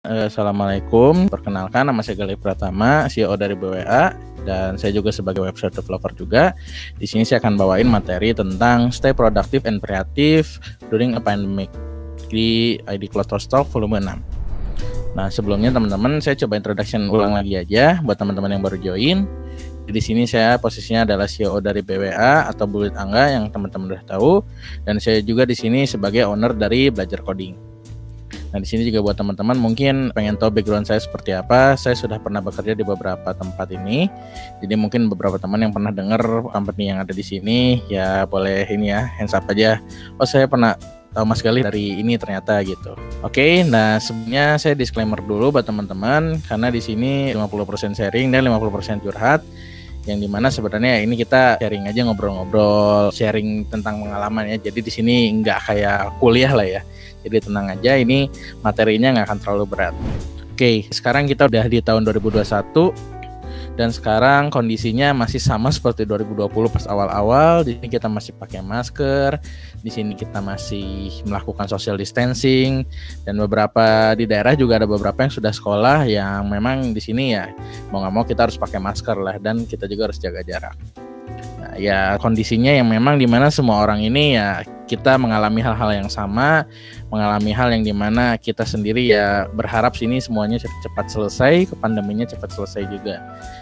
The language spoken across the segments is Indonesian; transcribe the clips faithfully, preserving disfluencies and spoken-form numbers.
Eh, Assalamualaikum, perkenalkan nama saya Galih Pratama, C E O dari B W A, dan saya juga sebagai website developer juga. Di sini saya akan bawain materi tentang stay productive and creative during a pandemic di I D Cloud Talk volume enam. Nah, sebelumnya teman-teman saya coba introduction ulang lagi aja buat teman-teman yang baru join. Di sini saya posisinya adalah C E O dari B W A atau Bulit Angga yang teman-teman udah tahu, dan saya juga di sini sebagai owner dari Belajar Coding. Nah, di sini juga buat teman-teman mungkin pengen tahu background saya seperti apa. Saya sudah pernah bekerja di beberapa tempat ini. Jadi mungkin beberapa teman yang pernah dengar company yang ada di sini ya boleh ini ya hands up aja. Oh, saya pernah tahu Mas Galih dari ini ternyata gitu. Oke, nah sebelumnya saya disclaimer dulu buat teman-teman karena di sini lima puluh persen sharing dan lima puluh persen curhat. Yang dimana sebenarnya ini kita sharing aja, ngobrol-ngobrol, sharing tentang pengalaman ya. Jadi di sini nggak kayak kuliah lah ya. Jadi tenang aja, ini materinya nggak akan terlalu berat. Oke, sekarang kita udah di tahun dua ribu dua puluh satu dan sekarang kondisinya masih sama seperti dua ribu dua puluh pas awal-awal. Di sini kita masih pakai masker, di sini kita masih melakukan social distancing, dan beberapa di daerah juga ada beberapa yang sudah sekolah yang memang di sini ya mau nggak mau kita harus pakai masker lah, dan kita juga harus jaga jarak. Nah, ya kondisinya yang memang dimana semua orang ini ya kita mengalami hal-hal yang sama, mengalami hal yang dimana kita sendiri ya berharap sini semuanya cepat selesai, pandeminya cepat selesai juga.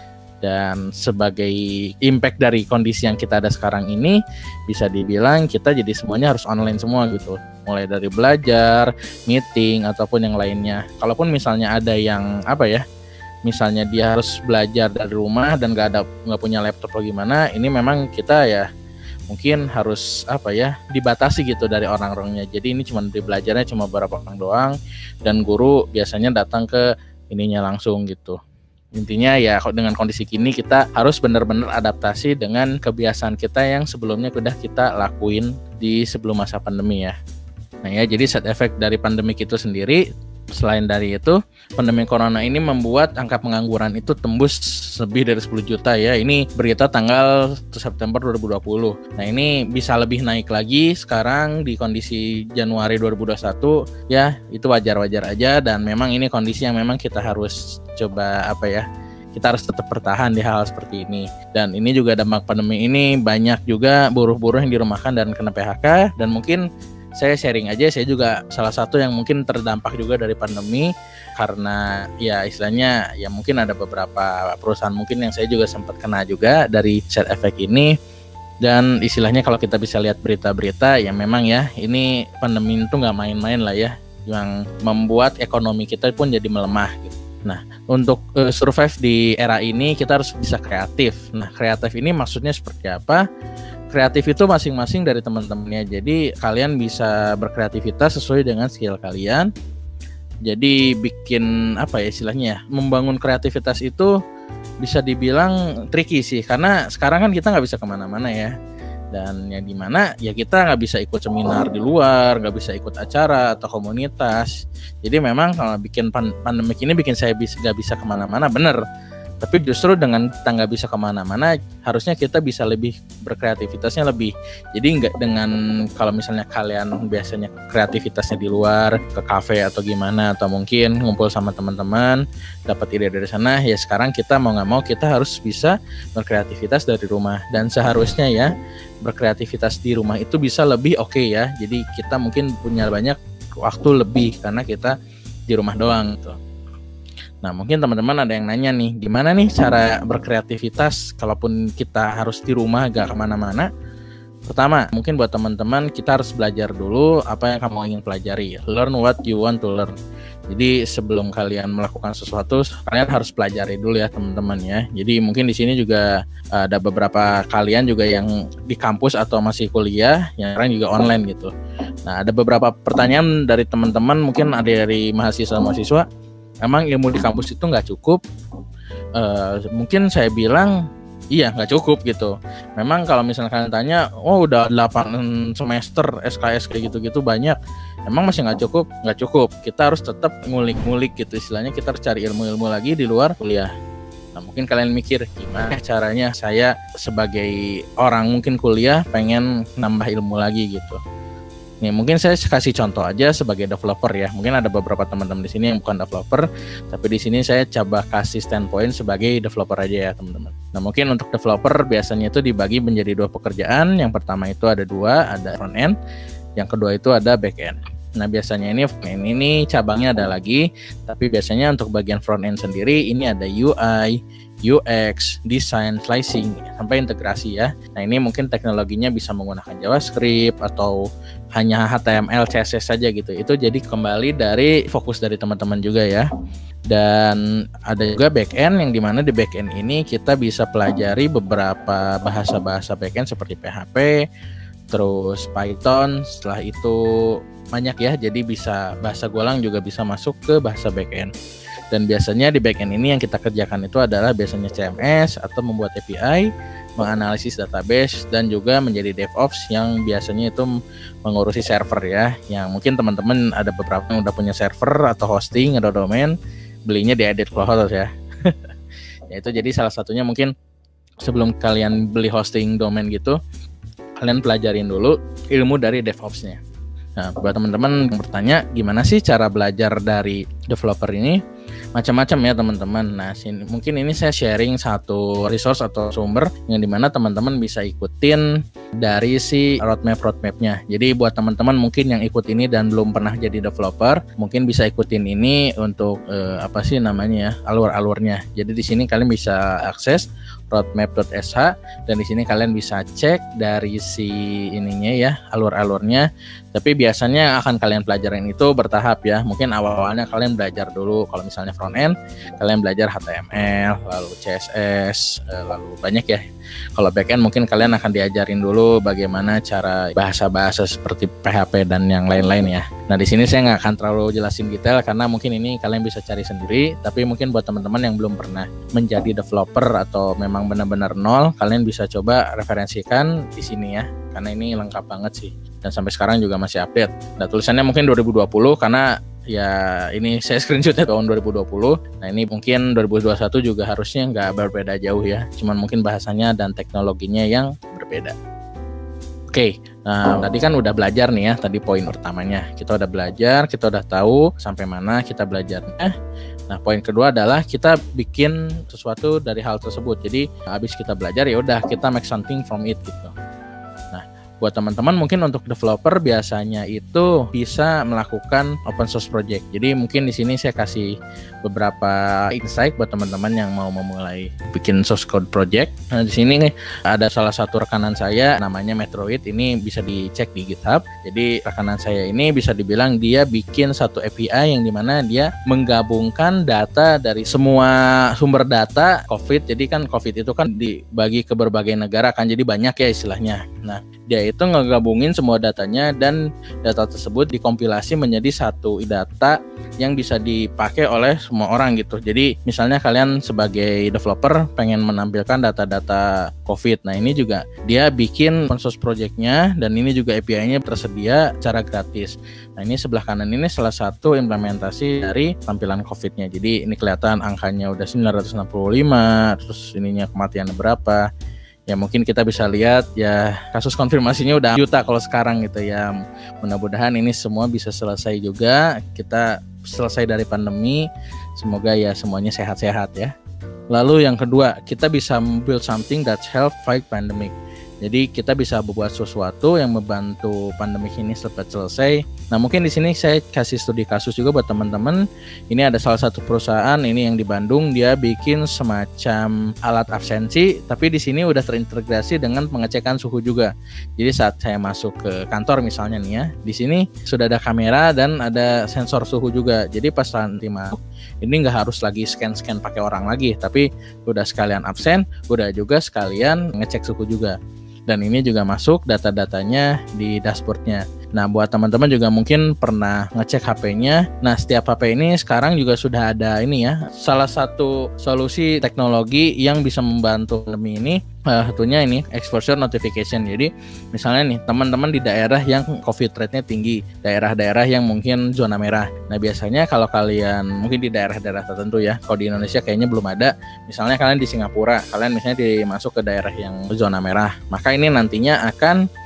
Dan sebagai impact dari kondisi yang kita ada sekarang ini, bisa dibilang kita jadi semuanya harus online semua gitu. Mulai dari belajar, meeting, ataupun yang lainnya. Kalaupun misalnya ada yang apa ya, misalnya dia harus belajar dari rumah dan gak ada nggak punya laptop atau gimana, ini memang kita ya mungkin harus apa ya dibatasi gitu dari orang-orangnya. Jadi ini cuma di belajarnya cuma beberapa orang doang, dan guru biasanya datang ke ininya langsung gitu. Intinya ya dengan kondisi gini kita harus benar-benar adaptasi dengan kebiasaan kita yang sebelumnya udah kita lakuin di sebelum masa pandemi ya. Nah ya, jadi side effect dari pandemi itu sendiri, selain dari itu, pandemi corona ini membuat angka pengangguran itu tembus lebih dari sepuluh juta ya. Ini berita tanggal satu September dua ribu dua puluh. Nah, ini bisa lebih naik lagi sekarang di kondisi Januari dua ribu dua puluh satu ya. Itu wajar-wajar aja, dan memang ini kondisi yang memang kita harus coba apa ya? Kita harus tetap bertahan di hal seperti ini. Dan ini juga dampak pandemi ini banyak juga buruh-buruh yang dirumahkan dan kena P H K, dan mungkin saya sharing aja, saya juga salah satu yang mungkin terdampak juga dari pandemi, karena ya istilahnya ya mungkin ada beberapa perusahaan mungkin yang saya juga sempat kena juga dari side effect ini. Dan istilahnya kalau kita bisa lihat berita-berita ya memang ya ini pandemi itu nggak main-main lah ya, yang membuat ekonomi kita pun jadi melemah gitu. Nah, untuk uh, survive di era ini kita harus bisa kreatif. Nah, kreatif ini maksudnya seperti apa? Kreatif itu masing-masing dari teman-temannya. Jadi kalian bisa berkreativitas sesuai dengan skill kalian. Jadi bikin apa ya istilahnya ya, membangun kreativitas itu bisa dibilang tricky sih, karena sekarang kan kita nggak bisa kemana-mana ya. Dan yang dimana ya kita nggak bisa ikut seminar di luar, nggak bisa ikut acara atau komunitas. Jadi memang kalau bikin pandemik ini bikin saya bisa nggak bisa kemana-mana, bener. Tapi justru dengan kita nggak bisa kemana-mana, harusnya kita bisa lebih berkreativitasnya lebih. Jadi nggak dengan kalau misalnya kalian biasanya kreativitasnya di luar, ke kafe atau gimana, atau mungkin ngumpul sama teman-teman, dapat ide dari sana, ya sekarang kita mau nggak mau kita harus bisa berkreativitas dari rumah. Dan seharusnya ya berkreativitas di rumah itu bisa lebih oke okay ya. Jadi kita mungkin punya banyak waktu lebih karena kita di rumah doang gitu. Nah, mungkin teman-teman ada yang nanya nih, gimana nih cara berkreativitas kalaupun kita harus di rumah gak kemana-mana? Pertama, mungkin buat teman-teman kita harus belajar dulu apa yang kamu ingin pelajari. Learn what you want to learn. Jadi sebelum kalian melakukan sesuatu, kalian harus pelajari dulu ya teman-teman ya. Jadi mungkin di sini juga ada beberapa kalian juga yang di kampus atau masih kuliah, yang sekarang juga online gitu. Nah, ada beberapa pertanyaan dari teman-teman, mungkin ada dari mahasiswa-mahasiswa. Emang ilmu di kampus itu nggak cukup? Uh, mungkin saya bilang iya nggak cukup gitu. Memang kalau misalnya kalian tanya, oh udah delapan semester S K S kayak gitu-gitu banyak, emang masih nggak cukup? Nggak cukup. Kita harus tetap ngulik-ngulik gitu, istilahnya kita harus cari ilmu-ilmu lagi di luar kuliah. Nah, mungkin kalian mikir gimana caranya saya sebagai orang mungkin kuliah pengen nambah ilmu lagi gitu. Nih mungkin saya kasih contoh aja sebagai developer ya. Mungkin ada beberapa teman-teman di sini yang bukan developer, tapi di sini saya coba kasih standpoint sebagai developer aja ya teman-teman. Nah mungkin untuk developer biasanya itu dibagi menjadi dua pekerjaan. Yang pertama itu ada dua, ada front end. Yang kedua itu ada back end. Nah biasanya ini front end ini cabangnya ada lagi, tapi biasanya untuk bagian front end sendiri ini ada U I, U X, design, slicing, sampai integrasi ya. Nah ini mungkin teknologinya bisa menggunakan JavaScript atau hanya H T M L, C S S saja gitu. Itu jadi kembali dari fokus dari teman-teman juga ya. Dan ada juga backend yang dimana di backend ini kita bisa pelajari beberapa bahasa-bahasa backend seperti P H P, terus Python. Setelah itu banyak ya, jadi bisa bahasa Golang juga bisa masuk ke bahasa backend. Dan biasanya di backend ini yang kita kerjakan itu adalah biasanya C M S atau membuat A P I, menganalisis database, dan juga menjadi DevOps yang biasanya itu mengurusi server ya. Yang mungkin teman-teman ada beberapa yang udah punya server atau hosting atau domain, belinya di Edit Cloud ya. Ya itu jadi salah satunya mungkin sebelum kalian beli hosting domain gitu, kalian pelajarin dulu ilmu dari DevOps-nya. Nah, buat teman-teman yang bertanya gimana sih cara belajar dari developer ini, macam-macam ya teman-teman. Nah, sini, mungkin ini saya sharing satu resource atau sumber yang dimana teman-teman bisa ikutin dari si roadmap roadmapnya. Jadi buat teman-teman mungkin yang ikut ini dan belum pernah jadi developer, mungkin bisa ikutin ini untuk eh, apa sih namanya ya, alur-alurnya. Jadi di sini kalian bisa akses roadmap dot s h dan di sini kalian bisa cek dari si ininya ya, alur-alurnya. Tapi biasanya akan kalian pelajarin itu bertahap ya. Mungkin awal-awalnya kalian belajar dulu kalau misalnya front end, kalian belajar H T M L, lalu C S S, lalu banyak ya. Kalau back end mungkin kalian akan diajarin dulu bagaimana cara bahasa-bahasa seperti P H P dan yang lain-lain ya. Nah di sini saya nggak akan terlalu jelasin detail karena mungkin ini kalian bisa cari sendiri. Tapi mungkin buat teman-teman yang belum pernah menjadi developer atau memang benar-benar nol, kalian bisa coba referensikan di sini ya. Karena ini lengkap banget sih. Dan sampai sekarang juga masih update. Nah tulisannya mungkin dua ribu dua puluh karena ya ini saya screenshotnya tahun dua ribu dua puluh. Nah ini mungkin dua ribu dua puluh satu juga harusnya nggak berbeda jauh ya. Cuman mungkin bahasanya dan teknologinya yang berbeda. Oke, nah tadi kan udah belajar nih ya. Tadi poin pertamanya kita udah belajar, kita udah tahu sampai mana kita belajarnya. Nah poin kedua adalah kita bikin sesuatu dari hal tersebut. Jadi habis kita belajar ya udah kita make something from it gitu. Buat teman-teman mungkin untuk developer biasanya itu bisa melakukan open source project. Jadi mungkin di sini saya kasih beberapa insight buat teman-teman yang mau memulai bikin source code project. Nah, di sini nih ada salah satu rekanan saya namanya Metroid, ini bisa dicek di GitHub. Jadi rekanan saya ini bisa dibilang dia bikin satu A P I yang dimana dia menggabungkan data dari semua sumber data COVID. Jadi kan COVID itu kan dibagi ke berbagai negara kan, jadi banyak ya istilahnya. Nah dia itu ngegabungin semua datanya dan data tersebut dikompilasi menjadi satu data yang bisa dipakai oleh semua orang gitu. Jadi misalnya kalian sebagai developer pengen menampilkan data-data COVID. Nah ini juga dia bikin open source project-nya dan ini juga A P I-nya tersedia secara gratis. Nah ini sebelah kanan ini salah satu implementasi dari tampilan COVID-nya. Jadi ini kelihatan angkanya udah sembilan ratus enam puluh lima, terus ininya kematian berapa. Ya mungkin kita bisa lihat ya kasus konfirmasinya udah juta kalau sekarang gitu ya. Mudah-mudahan ini semua bisa selesai juga. Kita selesai dari pandemi. Semoga ya semuanya sehat-sehat ya. Lalu yang kedua, kita bisa build something that help fight pandemic. Jadi kita bisa membuat sesuatu yang membantu pandemi ini cepat selesai. Nah mungkin di sini saya kasih studi kasus juga buat teman-teman. Ini ada salah satu perusahaan ini yang di Bandung, dia bikin semacam alat absensi, tapi di sini udah terintegrasi dengan pengecekan suhu juga. Jadi saat saya masuk ke kantor misalnya nih ya, di sini sudah ada kamera dan ada sensor suhu juga. Jadi pas nanti masuk, ini nggak harus lagi scan-scan pakai orang lagi, tapi udah sekalian absen, udah juga sekalian ngecek suhu juga. Dan ini juga masuk data-datanya di dashboardnya. Nah buat teman-teman juga mungkin pernah ngecek H P-nya. Nah setiap H P ini sekarang juga sudah ada ini ya, salah satu solusi teknologi yang bisa membantu pandemi ini. Salah satunya ini exposure notification. Jadi misalnya nih teman-teman di daerah yang COVID rate-nya tinggi, daerah-daerah yang mungkin zona merah. Nah biasanya kalau kalian mungkin di daerah-daerah tertentu ya, kalau di Indonesia kayaknya belum ada. Misalnya kalian di Singapura, kalian misalnya dimasuk ke daerah yang zona merah, maka ini nantinya akan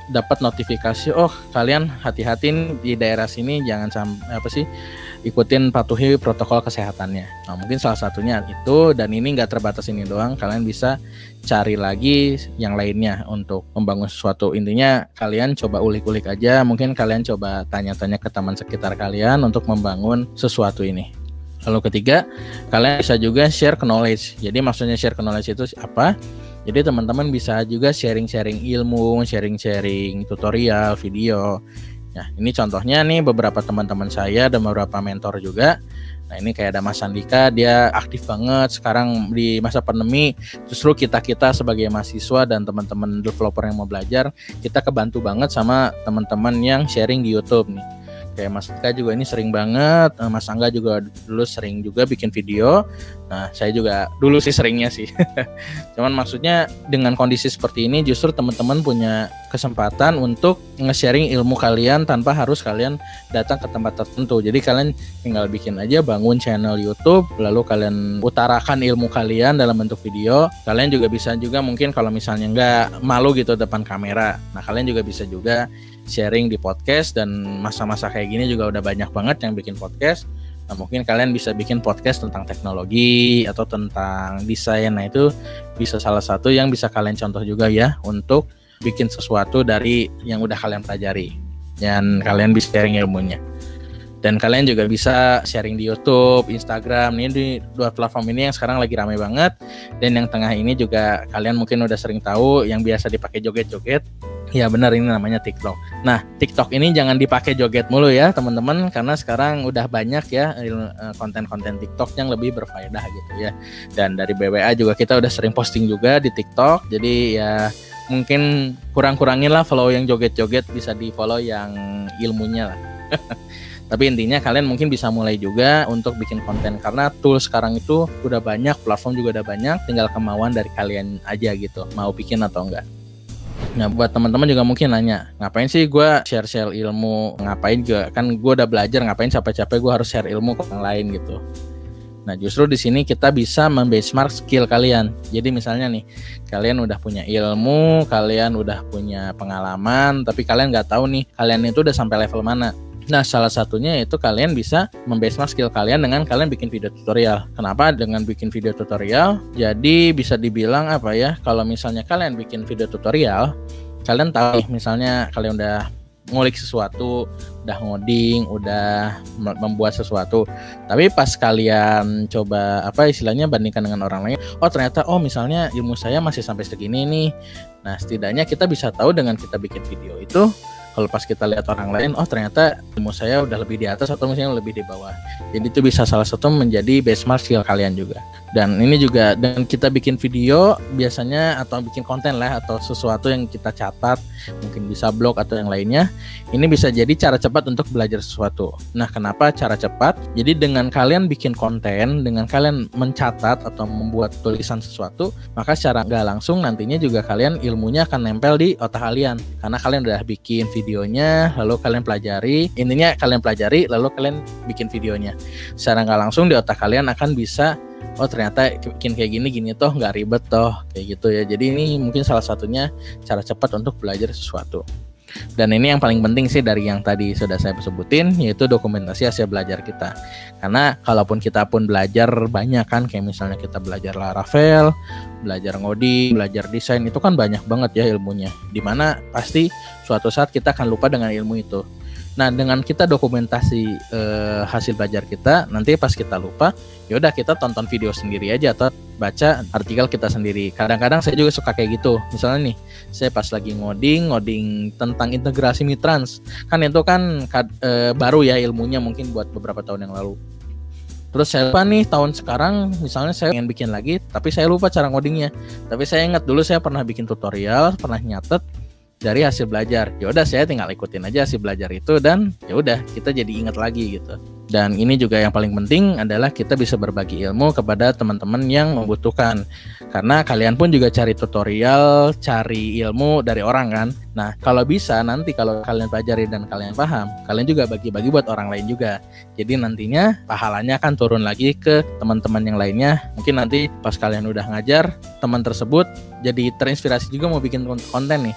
dapat notifikasi, oh kalian hati-hati nih, di daerah sini jangan sampai apa sih ikutin patuhi protokol kesehatannya. Nah mungkin salah satunya itu, dan ini nggak terbatas ini doang, kalian bisa cari lagi yang lainnya untuk membangun sesuatu. Intinya kalian coba ulik-ulik aja, mungkin kalian coba tanya-tanya ke teman sekitar kalian untuk membangun sesuatu ini. Lalu ketiga, kalian bisa juga share knowledge. Jadi maksudnya share knowledge itu apa? Jadi teman-teman bisa juga sharing-sharing ilmu, sharing-sharing tutorial, video. Nah ini contohnya nih beberapa teman-teman saya dan beberapa mentor juga. Nah ini kayak ada Mas Andika, dia aktif banget sekarang di masa pandemi. Justru kita-kita sebagai mahasiswa dan teman-teman developer yang mau belajar, kita kebantu banget sama teman-teman yang sharing di YouTube nih. Kayak Mas Andika juga ini sering banget, Mas Angga juga dulu sering juga bikin video. Nah saya juga dulu sih seringnya sih. Cuman maksudnya dengan kondisi seperti ini justru teman-teman punya kesempatan untuk nge-sharing ilmu kalian tanpa harus kalian datang ke tempat tertentu. Jadi kalian tinggal bikin aja, bangun channel YouTube, lalu kalian utarakan ilmu kalian dalam bentuk video. Kalian juga bisa juga mungkin kalau misalnya nggak malu gitu depan kamera, nah kalian juga bisa juga sharing di podcast, dan masa-masa kayak gini juga udah banyak banget yang bikin podcast. Nah mungkin kalian bisa bikin podcast tentang teknologi atau tentang desain. Nah itu bisa salah satu yang bisa kalian contoh juga ya untuk bikin sesuatu dari yang udah kalian pelajari, dan kalian bisa sharing ilmunya. Dan kalian juga bisa sharing di YouTube, Instagram. Ini di dua platform ini yang sekarang lagi ramai banget. Dan yang tengah ini juga kalian mungkin udah sering tahu, yang biasa dipakai joget-joget. Ya benar, ini namanya TikTok. Nah TikTok ini jangan dipakai joget mulu ya teman-teman, karena sekarang udah banyak ya konten-konten TikTok yang lebih berfaedah gitu ya. Dan dari B W A juga kita udah sering posting juga di TikTok. Jadi ya mungkin kurang-kurangin lah follow yang joget-joget, bisa di follow yang ilmunya lah. Tapi intinya kalian mungkin bisa mulai juga untuk bikin konten, karena tools sekarang itu udah banyak, platform juga udah banyak, tinggal kemauan dari kalian aja gitu, mau bikin atau enggak. Nah buat teman-teman juga mungkin nanya, ngapain sih gue share-share ilmu, ngapain juga, kan gue udah belajar, ngapain capek-capek gue harus share ilmu ke orang lain gitu. Nah justru di sini kita bisa membenchmark skill kalian. Jadi misalnya nih, kalian udah punya ilmu, kalian udah punya pengalaman, tapi kalian nggak tahu nih kalian itu udah sampai level mana. Nah salah satunya itu kalian bisa membenchmark skill kalian dengan kalian bikin video tutorial. Kenapa dengan bikin video tutorial? Jadi bisa dibilang apa ya, kalau misalnya kalian bikin video tutorial, kalian tahu misalnya kalian udah ngulik sesuatu, udah ngoding, udah membuat sesuatu, tapi pas kalian coba apa istilahnya bandingkan dengan orang lain, oh ternyata oh misalnya ilmu saya masih sampai segini nih. Nah setidaknya kita bisa tahu dengan kita bikin video itu, kalau pas kita lihat orang lain, oh ternyata ilmu saya udah lebih di atas atau misalnya lebih di bawah. Jadi itu bisa salah satu menjadi benchmark skill kalian juga. Dan ini juga dengan kita bikin video biasanya, atau bikin konten lah, atau sesuatu yang kita catat, mungkin bisa blog atau yang lainnya, ini bisa jadi cara cepat untuk belajar sesuatu. Nah kenapa cara cepat? Jadi dengan kalian bikin konten, dengan kalian mencatat atau membuat tulisan sesuatu, maka secara nggak langsung nantinya juga kalian ilmunya akan nempel di otak kalian, karena kalian udah bikin videonya, lalu kalian pelajari, intinya kalian pelajari lalu kalian bikin videonya. Secara nggak langsung di otak kalian akan bisa, oh ternyata bikin kayak gini gini toh nggak ribet toh, kayak gitu ya. Jadi ini mungkin salah satunya cara cepat untuk belajar sesuatu. Dan ini yang paling penting sih dari yang tadi sudah saya sebutin, yaitu dokumentasi hasil belajar kita. Karena kalaupun kita pun belajar banyak kan, kayak misalnya kita belajar Laravel, belajar ngoding, belajar desain, itu kan banyak banget ya ilmunya, dimana pasti suatu saat kita akan lupa dengan ilmu itu. Nah dengan kita dokumentasi eh, hasil belajar kita, nanti pas kita lupa, yaudah kita tonton video sendiri aja atau baca artikel kita sendiri. Kadang-kadang saya juga suka kayak gitu. Misalnya nih, saya pas lagi ngoding, ngoding tentang integrasi Mitrans, kan itu kan eh, baru ya ilmunya mungkin buat beberapa tahun yang lalu. Terus saya lupa nih tahun sekarang, misalnya saya ingin bikin lagi, tapi saya lupa cara ngodingnya. Tapi saya ingat dulu saya pernah bikin tutorial, pernah nyatet dari hasil belajar. Ya udah saya tinggal ikutin aja hasil belajar itu, dan ya udah kita jadi ingat lagi gitu. Dan ini juga yang paling penting adalah kita bisa berbagi ilmu kepada teman-teman yang membutuhkan. Karena kalian pun juga cari tutorial, cari ilmu dari orang kan. Nah, kalau bisa nanti kalau kalian pelajari dan kalian paham, kalian juga bagi-bagi buat orang lain juga. Jadi nantinya pahalanya akan turun lagi ke teman-teman yang lainnya. Mungkin nanti pas kalian udah ngajar, teman tersebut jadi terinspirasi juga mau bikin konten nih.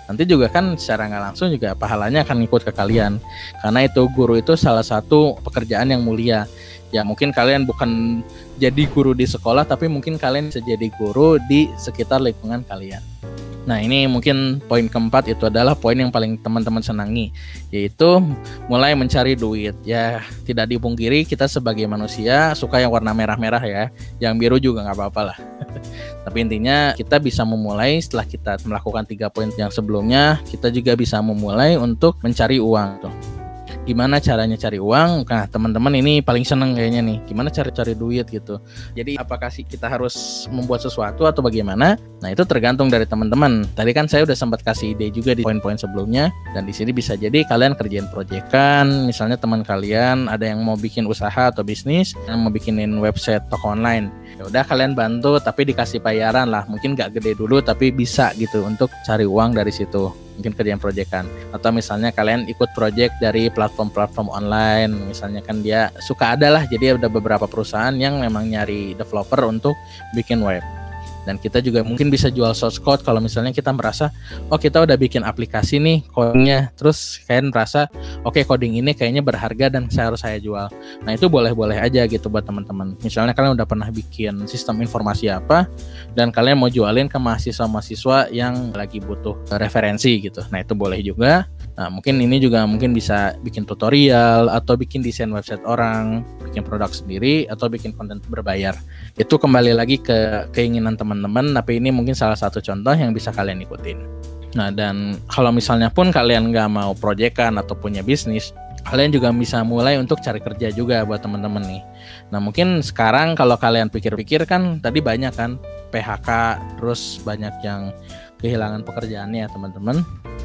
nanti juga kan secara nggak langsung juga pahalanya akan ikut ke kalian. Karena itu guru itu salah satu pekerjaan yang mulia. Ya mungkin kalian bukan jadi guru di sekolah, tapi mungkin kalian bisa jadi guru di sekitar lingkungan kalian. Nah ini mungkin poin keempat, itu adalah poin yang paling teman-teman senangi, yaitu mulai mencari duit. Ya tidak dipungkiri kita sebagai manusia suka yang warna merah-merah ya, yang biru juga nggak apa-apa lah. Tapi intinya kita bisa memulai setelah kita melakukan tiga poin yang sebelumnya, kita juga bisa memulai untuk mencari uang tuh. Gimana caranya cari uang? Nah teman-teman ini paling seneng kayaknya nih, gimana cara cari duit gitu. Jadi apakah sih kita harus membuat sesuatu atau bagaimana? Nah itu tergantung dari teman-teman. Tadi kan saya udah sempat kasih ide juga di poin-poin sebelumnya, dan di sini bisa jadi kalian kerjain proyekan. Misalnya teman kalian ada yang mau bikin usaha atau bisnis, yang mau bikinin website toko online, ya udah kalian bantu tapi dikasih bayaran lah, mungkin nggak gede dulu tapi bisa gitu untuk cari uang dari situ. Mungkin kerjaan proyekan, atau misalnya kalian ikut proyek dari platform-platform online, misalnya kan dia suka ada lah, jadi ada beberapa perusahaan yang memang nyari developer untuk bikin web. Dan kita juga mungkin bisa jual source code kalau misalnya kita merasa oh kita udah bikin aplikasi nih codingnya, terus kalian merasa oke okay, coding ini kayaknya berharga dan saya harus saya jual. Nah itu boleh-boleh aja gitu buat teman-teman. Misalnya kalian udah pernah bikin sistem informasi apa dan kalian mau jualin ke mahasiswa-mahasiswa yang lagi butuh referensi gitu. Nah itu boleh juga. Nah mungkin ini juga mungkin bisa bikin tutorial atau bikin desain website orang, bikin produk sendiri atau bikin konten berbayar. Itu kembali lagi ke keinginan teman-teman, tapi ini mungkin salah satu contoh yang bisa kalian ikutin. Nah dan kalau misalnya pun kalian nggak mau proyekan atau punya bisnis, kalian juga bisa mulai untuk cari kerja juga buat teman-teman nih. Nah mungkin sekarang kalau kalian pikir-pikir kan tadi banyak kan P H K, terus banyak yang kehilangan pekerjaannya teman-teman.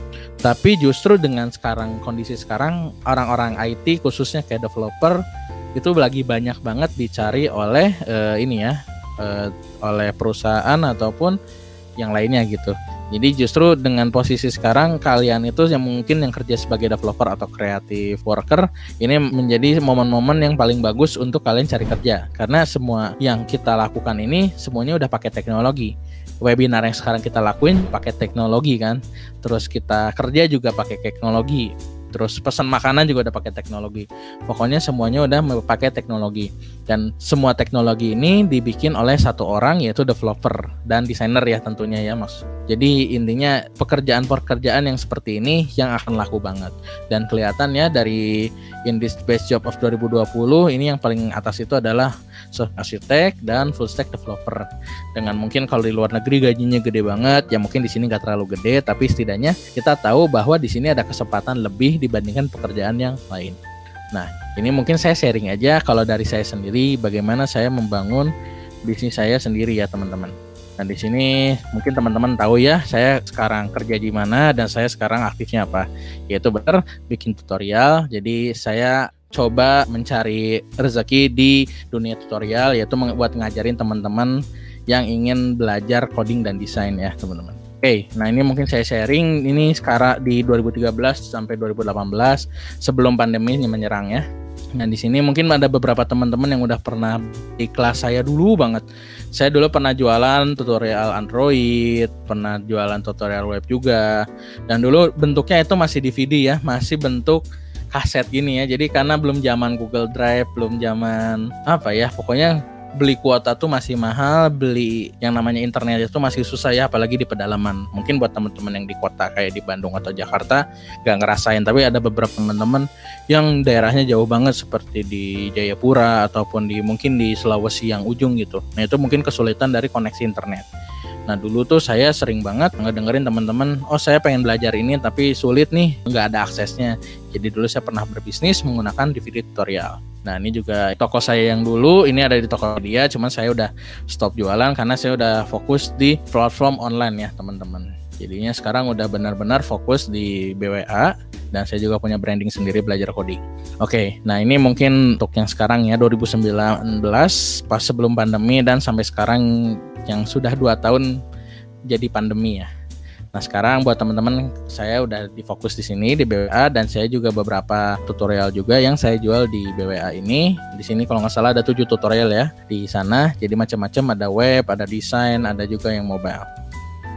Tapi justru dengan sekarang kondisi sekarang orang-orang I T khususnya kayak developer itu lagi banyak banget dicari oleh uh, ini ya uh, oleh perusahaan ataupun yang lainnya gitu. Jadi justru dengan posisi sekarang kalian itu yang mungkin yang kerja sebagai developer atau creative worker ini menjadi momen-momen yang paling bagus untuk kalian cari kerja, karena semua yang kita lakukan ini semuanya udah pakai teknologi. Webinar yang sekarang kita lakuin pakai teknologi kan, terus kita kerja juga pakai teknologi, terus pesan makanan juga udah pakai teknologi. Pokoknya semuanya udah pakai teknologi, dan semua teknologi ini dibikin oleh satu orang yaitu developer dan desainer ya tentunya ya mas. Jadi intinya pekerjaan-pekerjaan yang seperti ini yang akan laku banget, dan kelihatannya dari in this best job of dua ribu dua puluh ini yang paling atas itu adalah arsitek dan full stack developer. Dengan mungkin kalau di luar negeri gajinya gede banget, ya mungkin di sini nggak terlalu gede, tapi setidaknya kita tahu bahwa di sini ada kesempatan lebih dibandingkan pekerjaan yang lain. Nah, ini mungkin saya sharing aja kalau dari saya sendiri bagaimana saya membangun bisnis saya sendiri ya teman-teman. Dan di sini mungkin teman-teman tahu ya, saya sekarang kerja di mana dan saya sekarang aktifnya apa. Yaitu benar bikin tutorial. Jadi saya coba mencari rezeki di dunia tutorial, yaitu buat ngajarin teman-teman yang ingin belajar coding dan desain ya teman-teman. Oke, nah ini mungkin saya sharing ini sekarang di dua ribu tiga belas sampai dua ribu delapan belas sebelum pandemi ini menyerang ya. Nah di sini mungkin ada beberapa teman-teman yang udah pernah di kelas saya dulu banget. Saya dulu pernah jualan tutorial Android, pernah jualan tutorial web juga. Dan dulu bentuknya itu masih D V D ya, masih bentuk kaset gini ya. Jadi karena belum zaman Google Drive, belum zaman apa ya, pokoknya beli kuota tuh masih mahal, beli yang namanya internet itu masih susah ya, apalagi di pedalaman. Mungkin buat teman-teman yang di kota kayak di Bandung atau Jakarta gak ngerasain, tapi ada beberapa teman-teman yang daerahnya jauh banget seperti di Jayapura ataupun di mungkin di Sulawesi yang ujung gitu. Nah itu mungkin kesulitan dari koneksi internet. Nah dulu tuh saya sering banget ngedengerin teman-teman, oh saya pengen belajar ini tapi sulit nih, nggak ada aksesnya. Jadi dulu saya pernah berbisnis menggunakan D V D tutorial. Nah ini juga toko saya yang dulu, ini ada di Tokopedia, cuman saya udah stop jualan karena saya udah fokus di platform online ya teman-teman. Jadinya sekarang udah benar-benar fokus di B W A, dan saya juga punya branding sendiri belajar coding. Oke, nah ini mungkin untuk yang sekarang ya dua ribu sembilan belas pas sebelum pandemi dan sampai sekarang yang sudah dua tahun jadi pandemi ya. Nah sekarang buat teman-teman saya udah difokus di sini di B W A, dan saya juga beberapa tutorial juga yang saya jual di B W A ini. Di sini kalau nggak salah ada tujuh tutorial ya di sana. Jadi macam-macam, ada web, ada desain, ada juga yang mobile.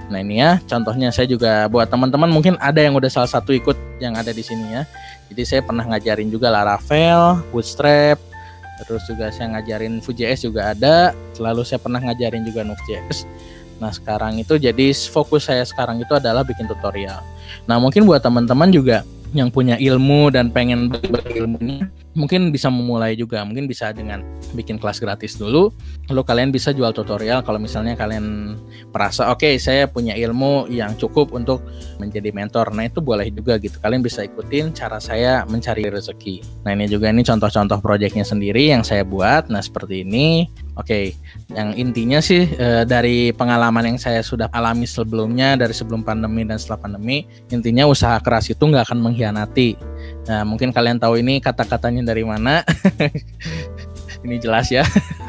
Nah ini ya contohnya, saya juga buat teman-teman mungkin ada yang udah salah satu ikut yang ada di sini ya. Jadi saya pernah ngajarin juga Laravel, Bootstrap, terus juga saya ngajarin Vue.js juga ada. Lalu saya pernah ngajarin juga Node.js. Nah sekarang itu jadi fokus saya sekarang itu adalah bikin tutorial. Nah mungkin buat teman-teman juga yang punya ilmu dan pengen bagi ilmunya, mungkin bisa memulai juga, mungkin bisa dengan bikin kelas gratis dulu, lalu kalian bisa jual tutorial kalau misalnya kalian merasa oke okay, saya punya ilmu yang cukup untuk menjadi mentor. Nah itu boleh juga gitu, kalian bisa ikutin cara saya mencari rezeki. Nah ini juga ini contoh-contoh proyeknya sendiri yang saya buat. Nah seperti ini. Oke, okay. Yang intinya sih e, dari pengalaman yang saya sudah alami sebelumnya, dari sebelum pandemi dan setelah pandemi, intinya usaha keras itu nggak akan mengkhianati. Nah mungkin kalian tahu ini kata-katanya dari mana. Ini jelas ya.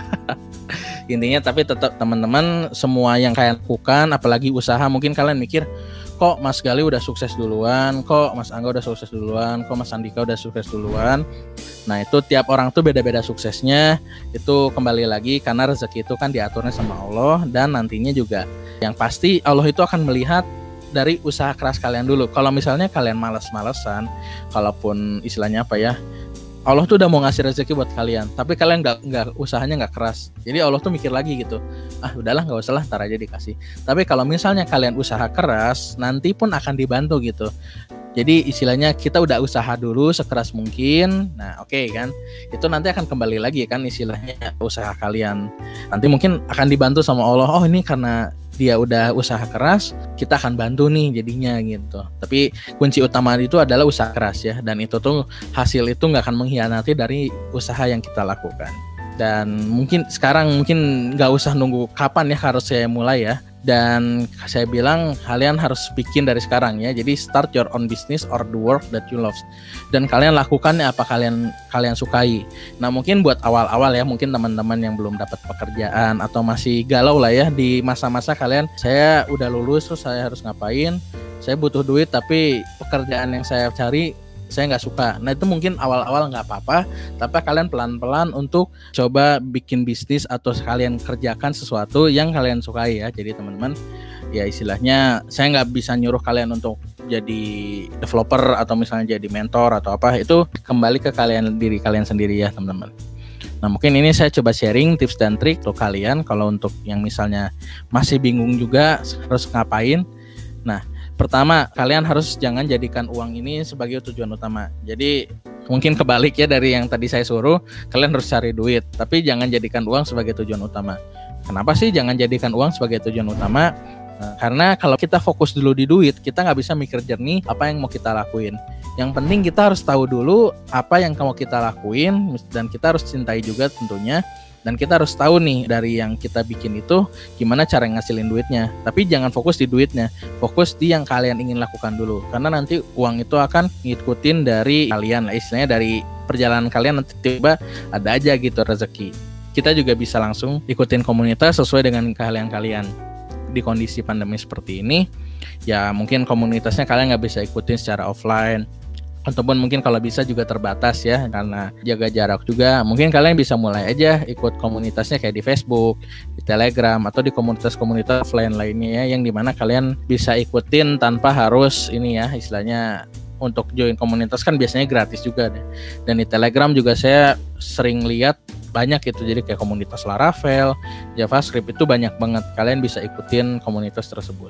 Intinya tapi tetap teman-teman, semua yang kalian lakukan, apalagi usaha, mungkin kalian mikir, kok Mas Gali udah sukses duluan, kok Mas Angga udah sukses duluan, kok Mas Andika udah sukses duluan. Nah itu tiap orang tuh beda-beda suksesnya. Itu kembali lagi karena rezeki itu kan diaturnya sama Allah, dan nantinya juga yang pasti Allah itu akan melihat dari usaha keras kalian dulu. Kalau misalnya kalian malas-malesan, kalaupun istilahnya apa ya, Allah tuh udah mau ngasih rezeki buat kalian, tapi kalian nggak nggak usahanya nggak keras. Jadi Allah tuh mikir lagi gitu, ah udahlah nggak usah lah, ntar aja dikasih. Tapi kalau misalnya kalian usaha keras, nanti pun akan dibantu gitu. Jadi istilahnya kita udah usaha dulu sekeras mungkin. Nah oke okay, kan, itu nanti akan kembali lagi kan istilahnya usaha kalian. Nanti mungkin akan dibantu sama Allah. Oh ini karena dia udah usaha keras, kita akan bantu nih jadinya gitu. Tapi kunci utama itu adalah usaha keras ya. Dan itu tuh hasil itu nggak akan mengkhianati dari usaha yang kita lakukan. Dan mungkin sekarang mungkin nggak usah nunggu kapan ya harus saya mulai ya. Dan saya bilang kalian harus bikin dari sekarang ya. Jadi start your own business or the work that you love. Dan kalian lakukan apa kalian kalian sukai. Nah mungkin buat awal-awal ya, mungkin teman-teman yang belum dapat pekerjaan atau masih galau lah ya di masa-masa kalian, saya udah lulus terus saya harus ngapain, saya butuh duit tapi pekerjaan yang saya cari saya nggak suka. Nah itu mungkin awal-awal nggak apa-apa, tapi kalian pelan-pelan untuk coba bikin bisnis atau kalian kerjakan sesuatu yang kalian sukai ya. Jadi teman-teman ya istilahnya saya nggak bisa nyuruh kalian untuk jadi developer atau misalnya jadi mentor atau apa, itu kembali ke kalian, diri kalian sendiri ya teman-teman. Nah mungkin ini saya coba sharing tips dan trik untuk kalian kalau untuk yang misalnya masih bingung juga harus ngapain. Nah pertama, kalian harus jangan jadikan uang ini sebagai tujuan utama. Jadi mungkin kebalik ya dari yang tadi saya suruh, kalian harus cari duit, tapi jangan jadikan uang sebagai tujuan utama. Kenapa sih jangan jadikan uang sebagai tujuan utama? Nah, karena kalau kita fokus dulu di duit, kita nggak bisa mikir jernih apa yang mau kita lakuin. Yang penting kita harus tahu dulu apa yang mau kita lakuin, dan kita harus cintai juga tentunya. Dan kita harus tahu nih dari yang kita bikin itu gimana cara ngasilin duitnya. Tapi jangan fokus di duitnya, fokus di yang kalian ingin lakukan dulu. Karena nanti uang itu akan ngikutin dari kalian lah, istilahnya dari perjalanan kalian nanti tiba ada aja gitu rezeki. Kita juga bisa langsung ikutin komunitas sesuai dengan keahlian kalian. Di kondisi pandemi seperti ini, ya mungkin komunitasnya kalian nggak bisa ikutin secara offline. Ataupun mungkin kalau bisa juga terbatas ya, karena jaga jarak juga. Mungkin kalian bisa mulai aja ikut komunitasnya kayak di Facebook, di Telegram, atau di komunitas-komunitas offline lainnya ya, yang dimana kalian bisa ikutin tanpa harus ini ya, istilahnya untuk join komunitas kan biasanya gratis juga deh. Dan di Telegram juga saya sering lihat banyak itu, jadi kayak komunitas Laravel, JavaScript itu banyak banget. Kalian bisa ikutin komunitas tersebut.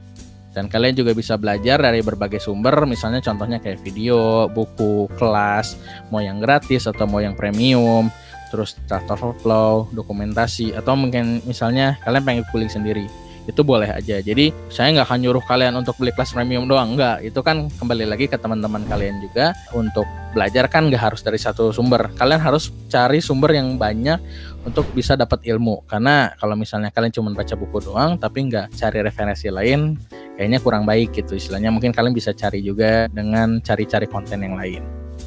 Dan kalian juga bisa belajar dari berbagai sumber, misalnya contohnya kayak video, buku, kelas, mau yang gratis atau mau yang premium, terus Stack Overflow, dokumentasi, atau mungkin misalnya kalian pengen kulik sendiri, itu boleh aja. Jadi saya nggak akan nyuruh kalian untuk beli kelas premium doang, enggak. Itu kan kembali lagi ke teman-teman kalian juga. Untuk belajar kan nggak harus dari satu sumber, kalian harus cari sumber yang banyak untuk bisa dapat ilmu. Karena kalau misalnya kalian cuma baca buku doang tapi nggak cari referensi lain, kayaknya kurang baik gitu istilahnya. Mungkin kalian bisa cari juga dengan cari-cari konten yang lain.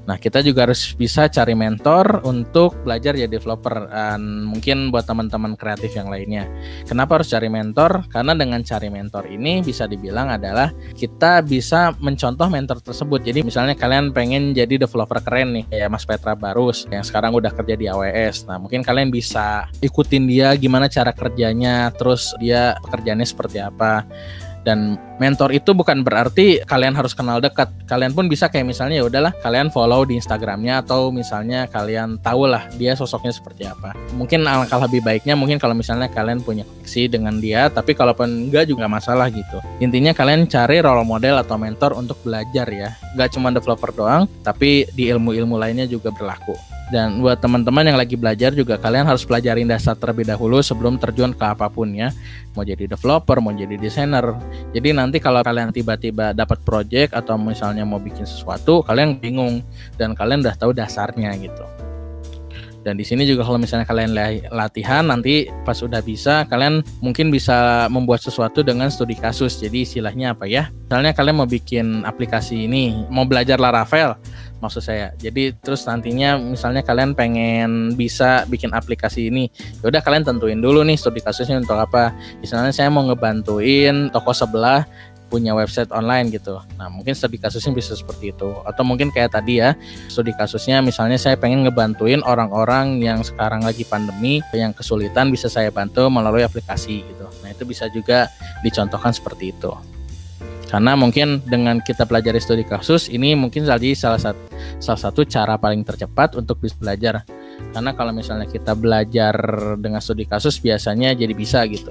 Nah, kita juga harus bisa cari mentor untuk belajar jadi developer. Dan mungkin buat teman-teman kreatif yang lainnya. Kenapa harus cari mentor? Karena dengan cari mentor ini bisa dibilang adalah kita bisa mencontoh mentor tersebut. Jadi misalnya kalian pengen jadi developer keren nih, kayak Mas Petra Barus yang sekarang udah kerja di A W S. Nah, mungkin kalian bisa ikutin dia gimana cara kerjanya, terus dia pekerjaannya seperti apa. Dan mentor itu bukan berarti kalian harus kenal dekat. Kalian pun bisa kayak misalnya ya udahlah kalian follow di Instagramnya, atau misalnya kalian tahu lah dia sosoknya seperti apa. Mungkin alangkah lebih baiknya mungkin kalau misalnya kalian punya koneksi dengan dia, tapi kalaupun enggak juga masalah gitu. Intinya kalian cari role model atau mentor untuk belajar ya. Gak cuma developer doang, tapi di ilmu-ilmu lainnya juga berlaku. Dan buat teman-teman yang lagi belajar juga, kalian harus pelajarin dasar terlebih dahulu sebelum terjun ke apapun ya. Mau jadi developer, mau jadi desainer. Jadi nanti kalau kalian tiba-tiba dapat project atau misalnya mau bikin sesuatu, kalian bingung dan kalian udah tahu dasarnya gitu. Dan di sini juga kalau misalnya kalian latihan, nanti pas udah bisa, kalian mungkin bisa membuat sesuatu dengan studi kasus. Jadi istilahnya apa ya? Misalnya kalian mau bikin aplikasi ini, mau belajar Laravel maksud saya. Jadi terus nantinya misalnya kalian pengen bisa bikin aplikasi ini, ya udah kalian tentuin dulu nih studi kasusnya untuk apa. Misalnya saya mau ngebantuin toko sebelah punya website online gitu. Nah, mungkin studi kasusnya bisa seperti itu. Atau mungkin kayak tadi ya, studi kasusnya misalnya saya pengen ngebantuin orang-orang yang sekarang lagi pandemi, yang kesulitan bisa saya bantu melalui aplikasi gitu. Nah, itu bisa juga dicontohkan seperti itu. Karena mungkin dengan kita pelajari studi kasus ini mungkin jadi salah satu salah satu cara paling tercepat untuk bisa belajar. Karena kalau misalnya kita belajar dengan studi kasus biasanya jadi bisa gitu.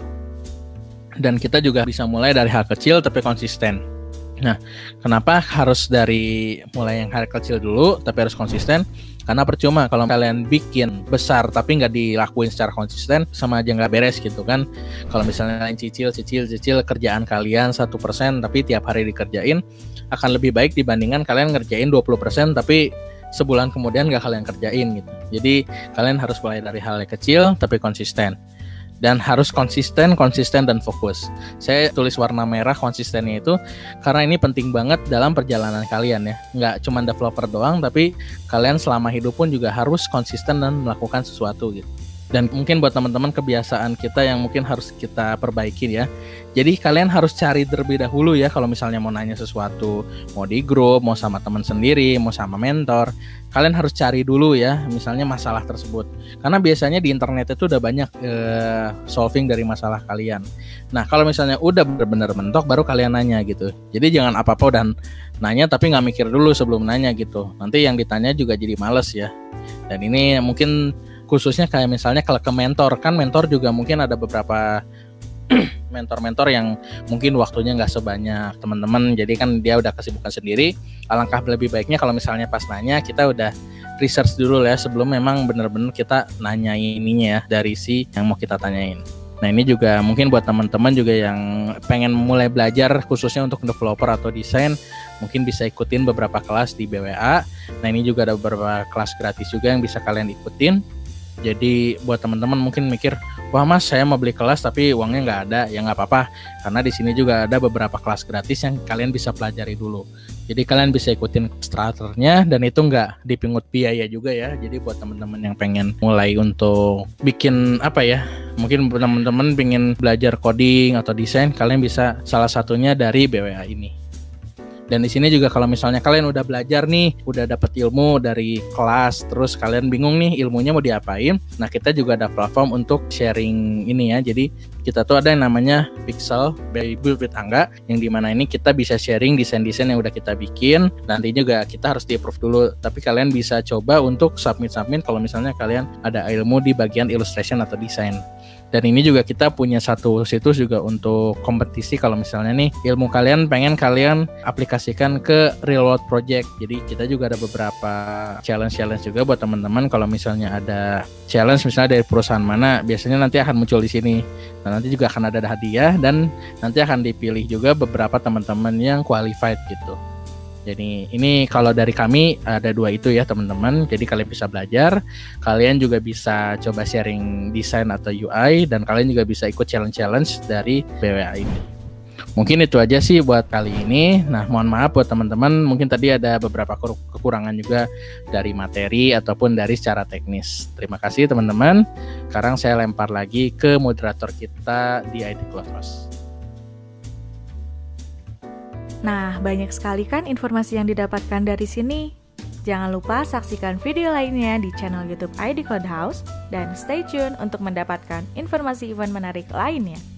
Dan kita juga bisa mulai dari hal kecil tapi konsisten. Nah, kenapa harus dari mulai yang hal kecil dulu tapi harus konsisten? Karena percuma kalau kalian bikin besar tapi nggak dilakuin secara konsisten, sama aja nggak beres gitu kan. Kalau misalnya kalian cicil, cicil, cicil kerjaan kalian satu persen tapi tiap hari dikerjain, akan lebih baik dibandingkan kalian ngerjain dua puluh persen tapi sebulan kemudian nggak kalian kerjain gitu. Jadi kalian harus mulai dari hal yang kecil tapi konsisten. Dan harus konsisten, konsisten dan fokus. Saya tulis warna merah konsistennya itu karena ini penting banget dalam perjalanan kalian ya. Nggak cuma developer doang, tapi kalian selama hidup pun juga harus konsisten dan melakukan sesuatu gitu. Dan mungkin buat teman-teman kebiasaan kita yang mungkin harus kita perbaiki ya. Jadi kalian harus cari terlebih dahulu ya kalau misalnya mau nanya sesuatu, mau di grup, mau sama teman sendiri, mau sama mentor. Kalian harus cari dulu ya misalnya masalah tersebut. Karena biasanya di internet itu udah banyak eh, solving dari masalah kalian. Nah, kalau misalnya udah benar-benar mentok baru kalian nanya gitu. Jadi jangan apa-apa dan nanya tapi nggak mikir dulu sebelum nanya gitu. Nanti yang ditanya juga jadi males ya. Dan ini mungkin khususnya kayak misalnya kalau ke mentor, kan mentor juga mungkin ada beberapa mentor-mentor yang mungkin waktunya nggak sebanyak teman-teman, jadi kan dia udah kesibukan sendiri. Alangkah lebih baiknya kalau misalnya pas nanya kita udah research dulu ya sebelum memang benar-benar kita nanyain ininya ya dari si yang mau kita tanyain. Nah, ini juga mungkin buat teman-teman juga yang pengen mulai belajar khususnya untuk developer atau desain, mungkin bisa ikutin beberapa kelas di B W A. Nah, ini juga ada beberapa kelas gratis juga yang bisa kalian ikutin. Jadi buat teman-teman mungkin mikir, wah mas saya mau beli kelas tapi uangnya nggak ada, ya nggak apa-apa. Karena di sini juga ada beberapa kelas gratis yang kalian bisa pelajari dulu. Jadi kalian bisa ikutin starternya dan itu nggak dipungut biaya juga ya. Jadi buat teman-teman yang pengen mulai untuk bikin apa ya, mungkin teman-teman pengen belajar coding atau desain, kalian bisa salah satunya dari B W A ini. Dan di sini juga kalau misalnya kalian udah belajar nih, udah dapet ilmu dari kelas, terus kalian bingung nih ilmunya mau diapain. Nah, kita juga ada platform untuk sharing ini ya. Jadi kita tuh ada yang namanya Pixel by Build with Angga, yang dimana ini kita bisa sharing desain-desain yang udah kita bikin. Nanti juga kita harus di-approve dulu, tapi kalian bisa coba untuk submit-submit kalau misalnya kalian ada ilmu di bagian illustration atau desain. Dan ini juga kita punya satu situs juga untuk kompetisi kalau misalnya nih ilmu kalian pengen kalian aplikasikan ke real world project. Jadi kita juga ada beberapa challenge-challenge juga buat teman-teman. Kalau misalnya ada challenge misalnya dari perusahaan mana, biasanya nanti akan muncul di sini. Nah, nanti juga akan ada hadiah dan nanti akan dipilih juga beberapa teman-teman yang qualified gitu. Jadi ini kalau dari kami ada dua itu ya teman-teman. Jadi kalian bisa belajar, kalian juga bisa coba sharing desain atau U I, dan kalian juga bisa ikut challenge-challenge dari B W A ini. Mungkin itu aja sih buat kali ini. Nah, mohon maaf buat teman-teman, mungkin tadi ada beberapa kekurangan juga dari materi ataupun dari secara teknis. Terima kasih teman-teman. Sekarang saya lempar lagi ke moderator kita di I T Cloudhouse. Nah, banyak sekali kan informasi yang didapatkan dari sini. Jangan lupa saksikan video lainnya di channel YouTube I D Cloudhouse dan stay tune untuk mendapatkan informasi event menarik lainnya.